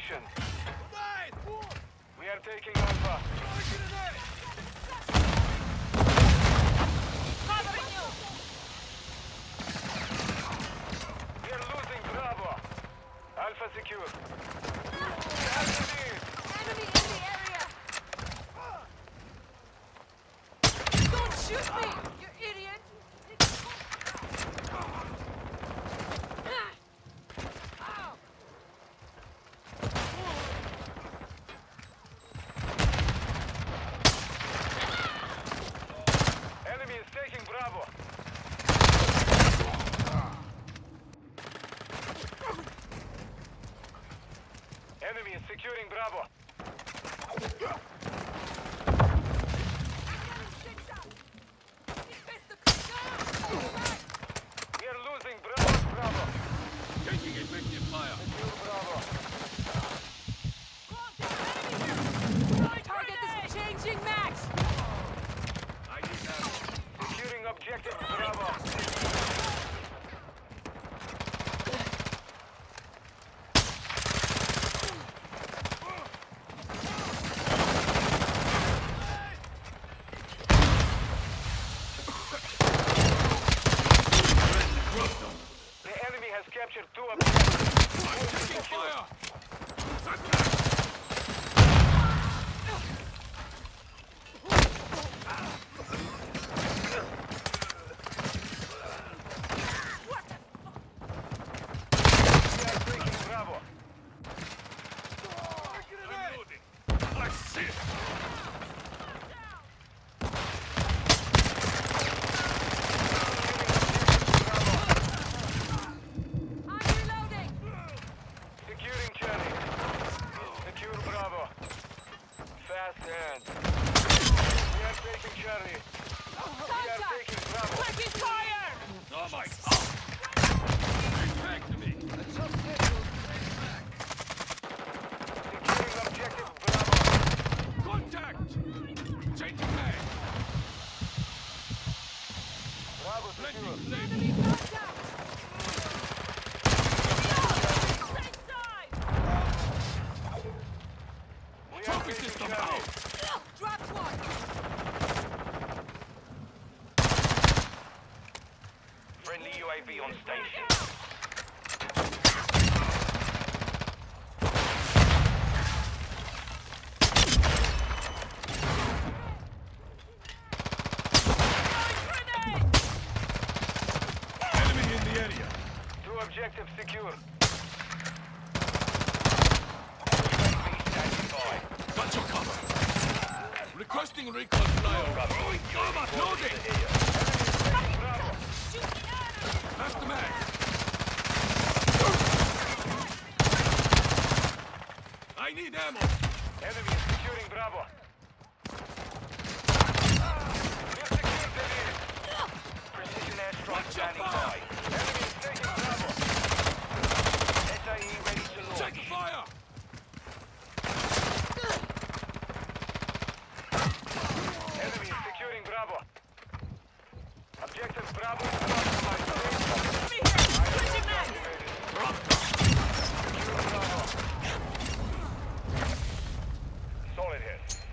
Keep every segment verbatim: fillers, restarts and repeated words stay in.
station. We are taking Alpha. Covering you! We are losing Bravo. Alpha secure. Enemy! Enemy in the area! Don't shoot me, you idiot! Enemy is taking Bravo. Enemy is securing Bravo. We are losing Bravo. Bravo. Taking effective fire. Secure Bravo. Target is changing, Max! I need ammo. Securing objective Bravo. The enemy has captured two objectives. I'm taking fire. We are taking Bravo. Reloading. I see it. I'm reloading! Securing Charlie. Secure Bravo. Fast hand. We are taking Charlie. We are taking Bravo. Taking fire! Oh my God. Bring back to me. Securing objective Bravo. Contact. Changing mag. Bravo secure. Blending left. Enemy contact! Safe side! We are Trophy taking system Charlie. out. Dropped one! Friendly U A V on station. Grenade! Enemy in the area. Two objectives secure. Got your cover. Requesting recon flyover. Armor loading. Bravo. Shoot the enemy! That's the mag. I need ammo. Enemy is securing Bravo. We've secured the lead. Precision airstrike Watch your standing fire. by. Enemy is taking Bravo. S I E ready to launch. Check fire. Enemy is securing Bravo. Objective Bravo is compromised. Enemy here! Switching mags! Secure Bravo. Solid hit.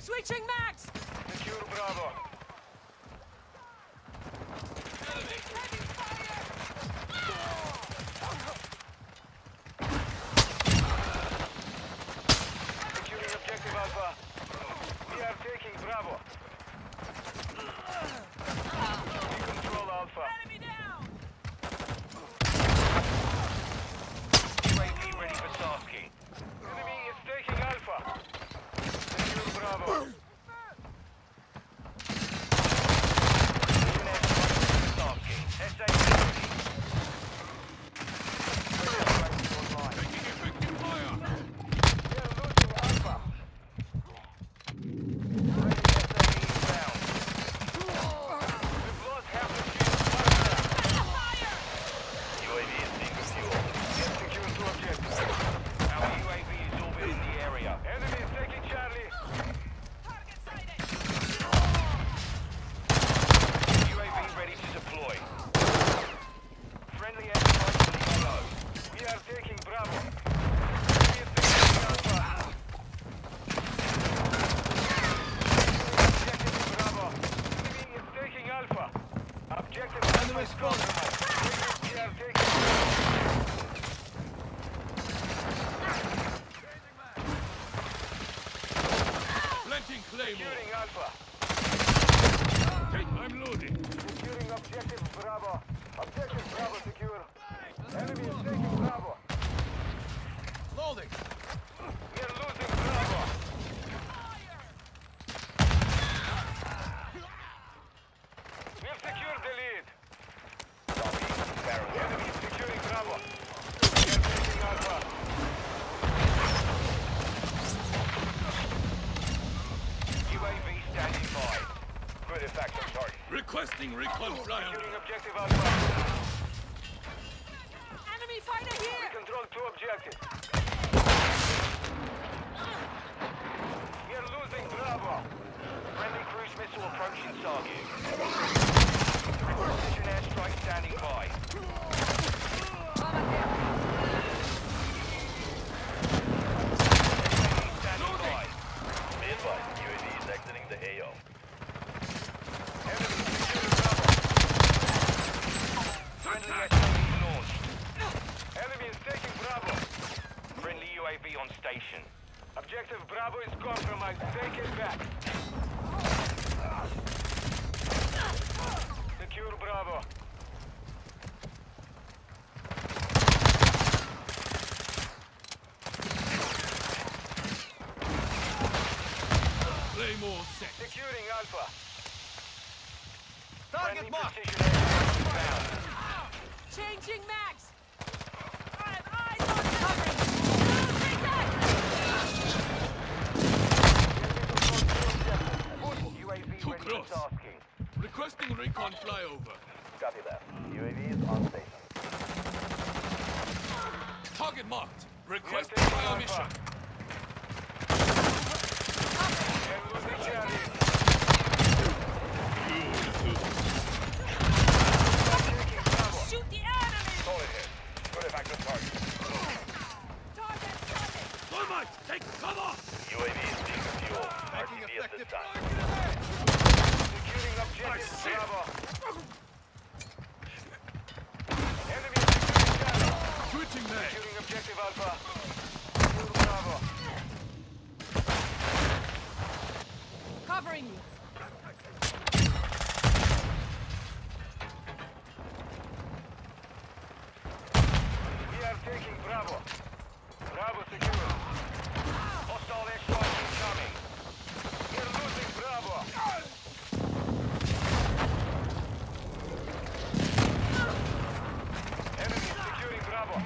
Switching mags! Secure Bravo. Heavy fire! Securing objective Alpha. We are taking Bravo. We control Alpha. Enemy down! U A V ready for tasking. Enemy is taking Alpha. Secure Bravo. S A ready. Taking effective fire. We are losing Alpha. Ready S A E down. We've lost half the shield. Fire! U A V is being refueled. Get secure to objective. Our U A V is orbiting the area. Enemy is taking Charlie. Target sighted! U A V ready to deploy. Friendly airstrike in the A O. We are taking Bravo. We are taking Alpha. Objective Bravo. Enemy is taking Alpha. Objective Alpha is compromised. We are taking Planting Claymore. Securing Alpha. Take, I'm loading. Securing objective Bravo. Objective Bravo secure. Enemy is taking Bravo. Loading. We are losing Bravo. We have secured the lead. Enemy is securing Bravo. We are taking Alpha. U A V standing by. Good effect on target. Requesting recon flyover. Securing objective Alpha. Enemy fighter We here! control two objectives. We are losing Bravo. Friendly cruise missile approaching target. Precision airstrike standing by. Standing by. Be advised, U A V is exiting the A O. Enemy securing Bravo. Friendly S A E launched. Enemy is taking Bravo. Friendly U A V on station. Objective Bravo is compromised. Take it back. Secure Bravo. Claymore set. Securing Alpha. Target Friendly marked. precision airstrike inbound. Changing mags! I have eyes on covering! Take that! U A V Too ready close. for tasking. Requesting recon flyover. Copy that. U A V is on station. Target marked. Requesting Taking fire Alpha. mission. And losing Charlie. Taking Bravo. Shoot the enemy! Solid hit. Good effect on target. Target sighted! Thermite, take cover. U A V is being refueled. R T B at this time. Securing objective shit. Bravo. Enemy is securing Charlie. Switching mag. Securing objective Alpha. Secure Bravo. Covering you! We are taking Bravo. Bravo secure. Hostile airstrike incoming. We are losing Bravo. Enemy is securing Bravo.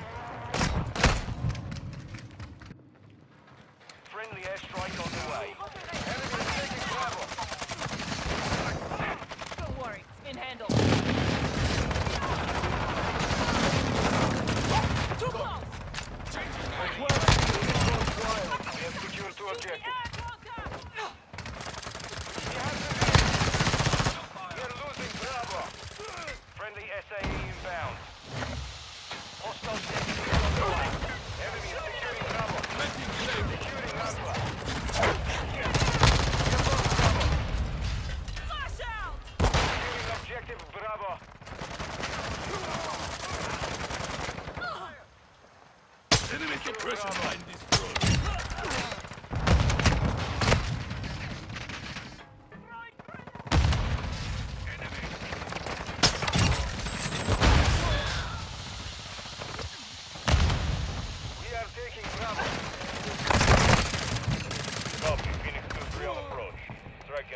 Friendly airstrike on the way. Enemy is taking Bravo.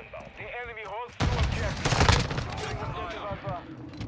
inbound. The enemy holds two objectives. Objective Alpha.